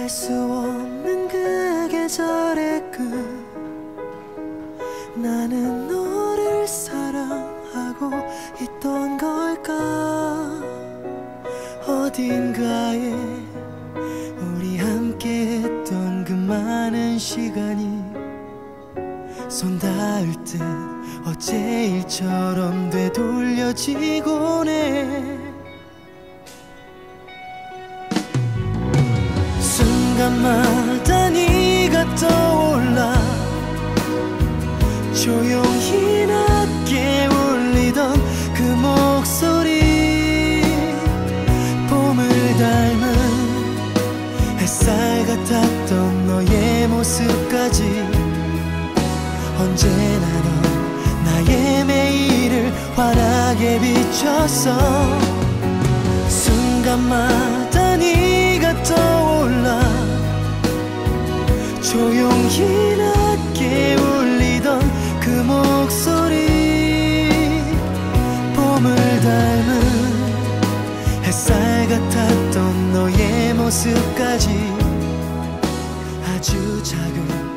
알 수 없는 그 계절의 끝, 나는 너를 사랑하고 있던 걸까. 어딘가에 우리 함께했던 그 많은 시간이 손 닿을 듯 어제 일처럼 되돌려지곤 해. 순간마다 네가 떠올라 조용히 낮게 울리던 그 목소리, 봄을 닮은 햇살 같았던 너의 모습까지 언제나 넌 나의 매일을 환하게 비췄어. 순간마다 네가 떠올라 조용히 낮게 울리던 그 목소리, 봄을 닮은 햇살 같았던 너의 모습까지 아주 작은